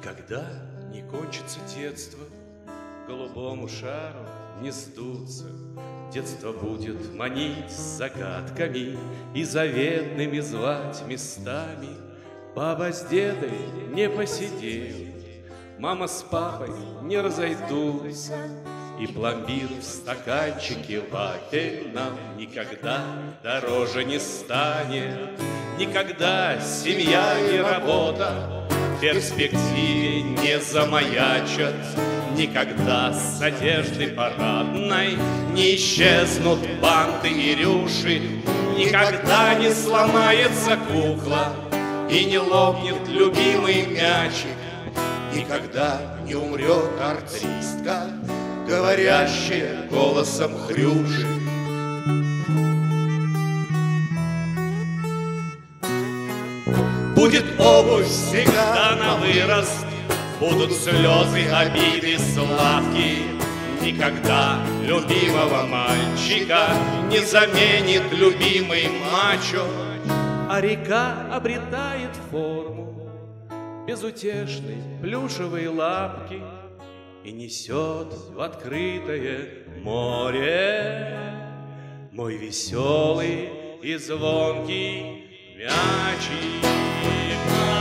Никогда не кончится детство, голубому шару не сдуться. Детство будет манить загадками и заветными звать местами. Папа с дедой не посидеют, мама с папой не разойдутся, и пломбир в стаканчике вафельном никогда дороже не станет. Никогда семья и работа в перспективе не замаячат. Никогда с одежды парадной не исчезнут банты и рюши. Никогда не сломается кукла и не лопнет любимый мячик. Никогда не умрет артистка, говорящая голосом Хрюши. Будет обувь всегда на вырост, будут слезы, обиды, сладкие. Никогда любимого мальчика не заменит любимый мачо. А река обретает форму безутешной плюшевой лапки и несет в открытое море мой веселый и звонкий мячик.